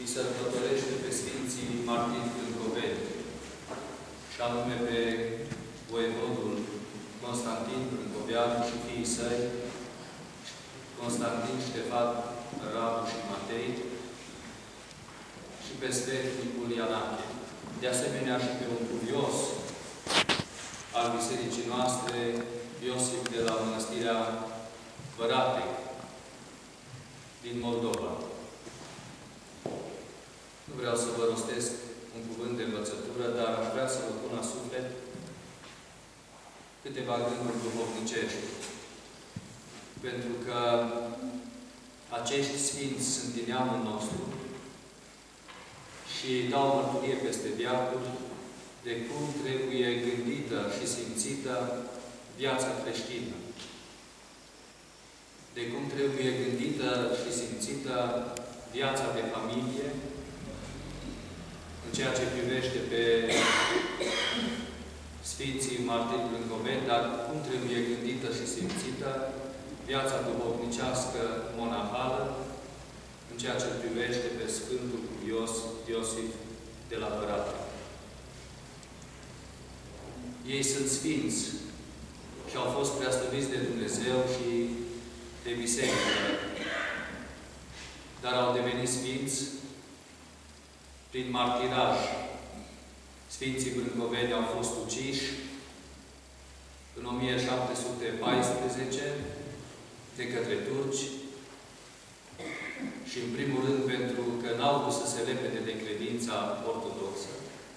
îi sărbătorește pe Sfinții Martiri Brâncoveni, și anume pe voievodul Constantin Brâncoveanu și fiii săi, Constantin, Ștefan, Radu și Matei, și pe sfetnicul Ianache. De asemenea și pe un cuvios al bisericii noastre, Iosif de la Mănăstirea Văratec, din Moldova. Nu vreau să vă rostesc un cuvânt de învățătură, dar aș vrea să vă pun la suflet câteva gânduri duhovnicești. Pentru că acești sfinți sunt din neamul nostru și dau mărturie peste veacuri de cum trebuie gândită și simțită viața creștină. De cum trebuie gândită și simțită viața de familie, în ceea ce privește pe Sfinții Martiri Brâncoveni, dar cum trebuie gândită și simțită viața duhovnicească monahală, în ceea ce privește pe Sfântul Cuvios Iosif de la Văratec. Ei sunt sfinți și au fost preaslăviți de Dumnezeu și de biserică, dar au devenit sfinți prin martiraj. Sfinții Brâncoveni au fost uciși în 1714 de către turci și, în primul rând, pentru că n-au vrut să se lepede de credința ortodoxă.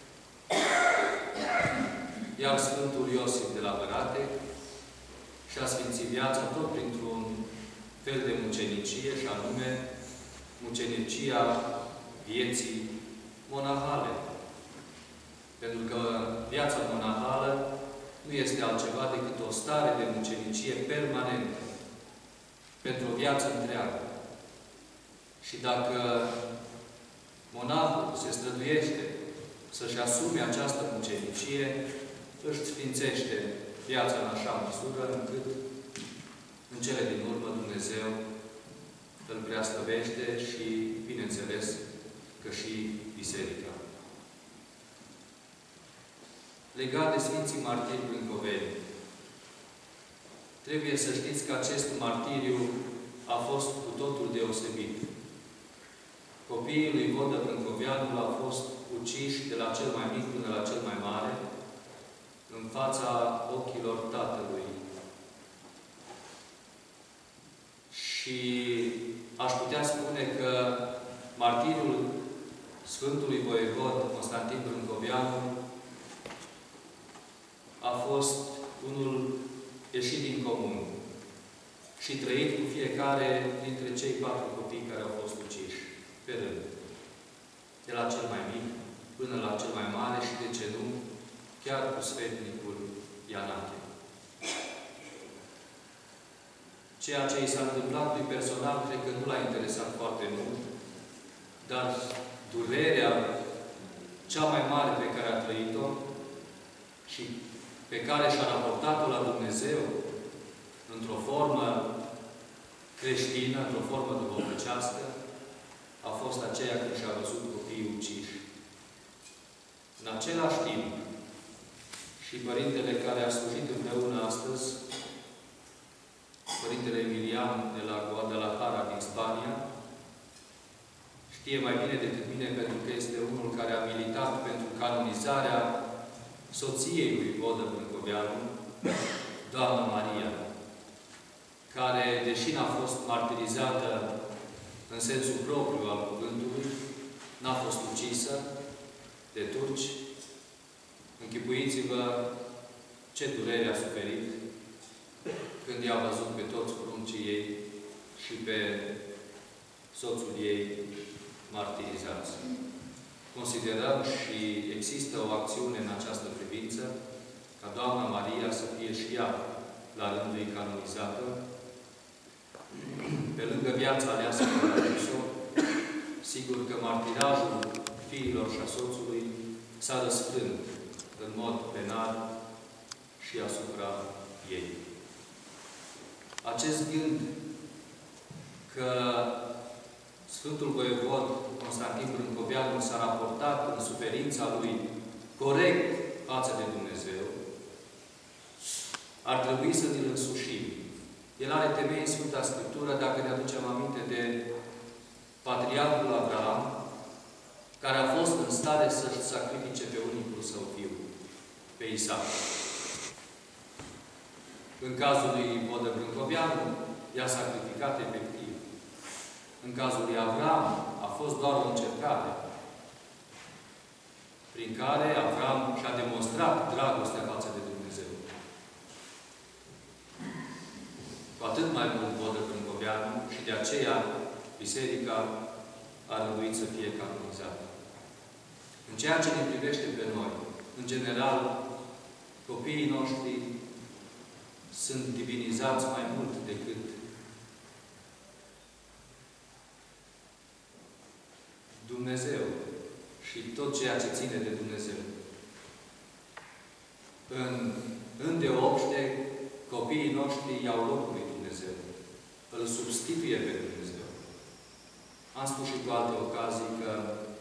Iar Sfântul Iosif de la Văratec și-a sfințit viața tot printr-un fel de mucenicie, și anume mucenicia vieții monahale. Pentru că viața monahală nu este altceva decât o stare de mucenicie permanentă, pentru o viață întreagă. Și dacă monahul se străduiește să-și asume această mucenicie, își sfințește viața în așa măsură încât în cele din urmă Dumnezeu îl preaslăvește și, bineînțeles, că și Biserica. Legat de Sfinții Martiri Brâncoveni, trebuie să știți că acest martiriu a fost cu totul deosebit. Copiii lui Vodă Brâncoveanu au fost uciși de la cel mai mic până la cel mai mare, în fața ochilor tatălui. Și aș putea spune că martiriul Sfântului Voievod Constantin Brâncoveanu a fost unul ieșit din comun și trăit cu fiecare dintre cei 4 copii care au fost uciși, pe rând. De la cel mai mic până la cel mai mare și, de ce nu, chiar cu sfetnicul Ianache. Ceea ce i s-a întâmplat lui personal, cred că nu l-a interesat foarte mult, dar durerea cea mai mare pe care a trăit-o și pe care și-a raportat-o la Dumnezeu într-o formă creștină, într-o formă duhovnicească, a fost aceea când și-a văzut copiii uciși. În același timp, și Părintele care a slujit împreună astăzi, Părintele Emilian de la Guadalajara din Spania, știe mai bine decât mine, pentru că este unul care a militat pentru canonizarea soției lui Vodă Brâncoveanu, Doamna Maria, care, deși n-a fost martirizată în sensul propriu al cuvântului, n-a fost ucisă de turci. Închipuiți-vă ce durere a suferit când i-a văzut pe toți pruncii ei și pe soțul ei martirizați. Considerăm și există o acțiune în această privință, ca Doamna Maria să fie și ea la rândul ei canonizată, pe lângă viața aleasă pe care a dus-o. Sigur că martirajul fiilor și a soțului s-a răsfrânt în mod penal și asupra ei. Acest gând că Sfântul Voievod Constantin Brâncoveanu s-a raportat în suferința lui corect față de Dumnezeu, ar trebui să ne-l însușim. El are temei în Sfânta Scriptură, dacă ne aducem aminte de Patriarhul Avraam, care a fost în stare să-și sacrifice pe unicul său fiu, pe Isaac. În cazul lui Vodă Brâncoveanu, i-a sacrificat efectiv. În cazul lui Avraam, a fost doar o încercare prin care Avraam și-a demonstrat dragostea față de Dumnezeu. Cu atât mai mult Vodă Brâncoveanu și de aceea Biserica a rânduit să fie canonizată. În ceea ce ne privește pe noi, în general, copiii noștri sunt divinizați mai mult decât Dumnezeu și tot ceea ce ține de Dumnezeu. Îndeopște, copiii noștri iau locul lui Dumnezeu. Îl substituie pe Dumnezeu. Am spus și cu alte ocazii că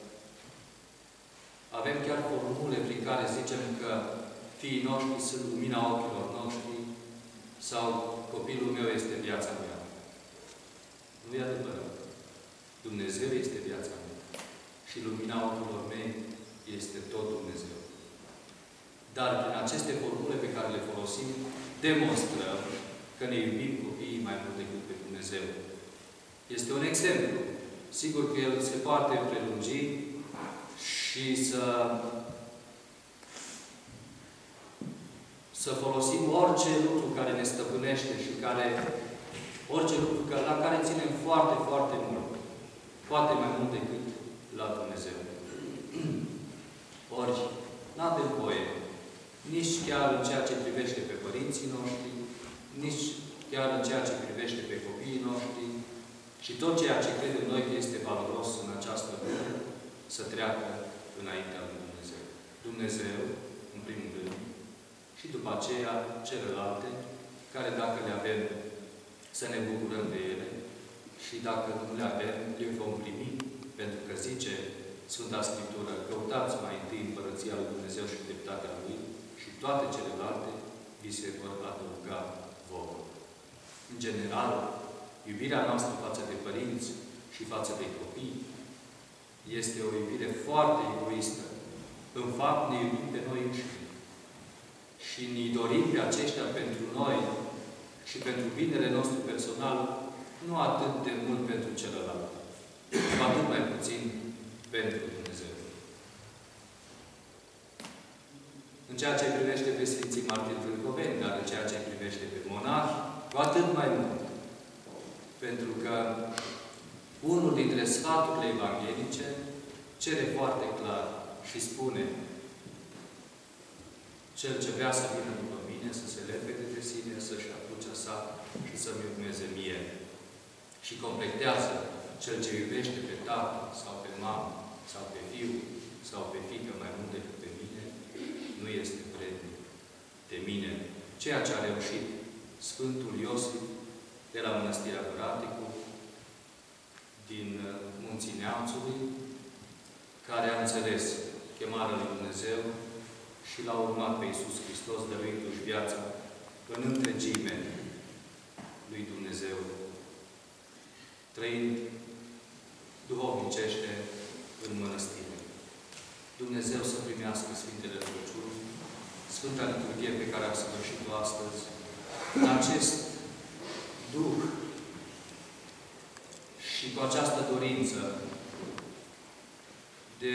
avem chiar formule prin care zicem că fiii noștri sunt lumina ochilor noștri sau copilul meu este viața mea. Nu e adevărat. Dumnezeu este viața mea. Și lumina ochilor mei este tot Dumnezeu. Dar prin aceste formule pe care le folosim, demonstrăm că ne iubim copiii mai mult decât pe Dumnezeu. Este un exemplu. Sigur că el se poate prelungi și să folosim orice lucru care ne stăpânește și orice lucru la care ținem foarte, foarte mult. Poate mai mult decât la Dumnezeu. Ori, n-avem voie, nici chiar în ceea ce privește pe părinții noștri, nici chiar în ceea ce privește pe copiii noștri și tot ceea ce credem noi că este valoros în această lume, să treacă înaintea lui Dumnezeu. Dumnezeu, în primul rând, și după aceea celelalte, care dacă le avem, să ne bucurăm de ele și dacă nu le avem, le vom primi, pentru că zice Sfânta Scriptură, căutați mai întâi împărăția lui Dumnezeu și dreptatea Lui și toate celelalte vi se vor adăuga vouă. În general, iubirea noastră față de părinți și față de copii este o iubire foarte egoistă. În fapt, ne iubim pe noi înșine. Și ne dorim pe aceștia pentru noi și pentru binele nostru personal, nu atât de mult pentru celălalt, cu atât mai puțin pentru Dumnezeu. În ceea ce privește pe Sfinții Martiri Brâncoveni, dar în ceea ce privește pe monahi, cu atât mai mult. Pentru că unul dintre sfaturile evanghelice cere foarte clar și spune: cel ce vrea să vină după mine, să se lepede de sine, să-și ia crucea sa și să-mi urmeze mie. Și completează: cel ce iubește pe tată sau pe mamă sau pe fiu sau pe fiică mai mult decât pe mine, nu este vrednic de mine. Ceea ce a reușit Sfântul Iosif de la Mănăstirea Curaticu, din Munții Neamțului, care a înțeles chemarea lui Dumnezeu și l-a urmat pe Iisus Hristos, dăruindu-și viața în întregime lui Dumnezeu, trăind duhovnicește în mănăstire. Dumnezeu să primească Sfintele Rugăciuni, Sfânta Liturghie pe care am săvârșit-o astăzi, în acest Duh și cu această dorință de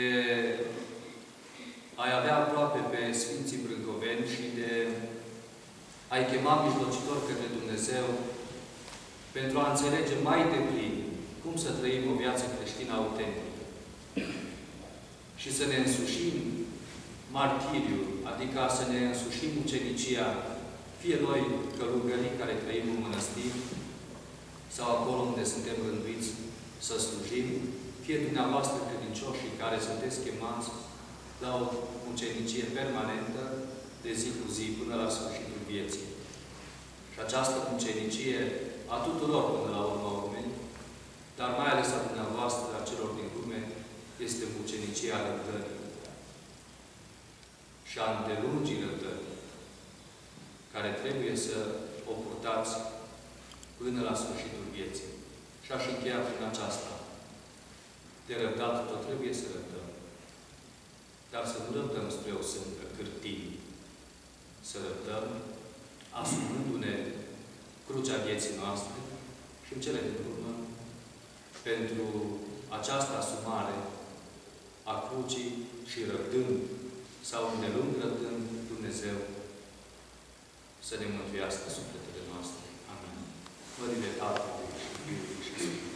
a-i avea aproape pe Sfinții Brâncoveni și de a-i chema mijlocitor către Dumnezeu pentru a înțelege mai deplin cum să trăim o viață creștină autentică și să ne însușim martiriul, adică să ne însușim ucenicia, fie noi călugării care trăim în mănăstiri sau acolo unde suntem rânduiți să slujim, fie dumneavoastră credincioșii care sunteți chemați la o ucenicie permanentă de zi cu zi până la sfârșitul vieții. Și această ucenicie a tuturor până la urma urmei, dar mai ales a dumneavoastră, a celor din lume, este mucenicia răbdării și a îndelungii răbdării, care trebuie să o purtați până la sfârșitul vieții. Și aș încheia prin aceasta. De răbdat tot trebuie să răbdăm. Dar să nu răbdăm spre o sâmbă cârtie. Să răbdăm asumându-ne crucea vieții noastre și în cele din urmă, pentru această asumare a crucii și răbdând sau îndelung răbdând Dumnezeu să ne mântuiască sufletele noastre. Amin. Mărire Tatălui și Fiului și Sfântului.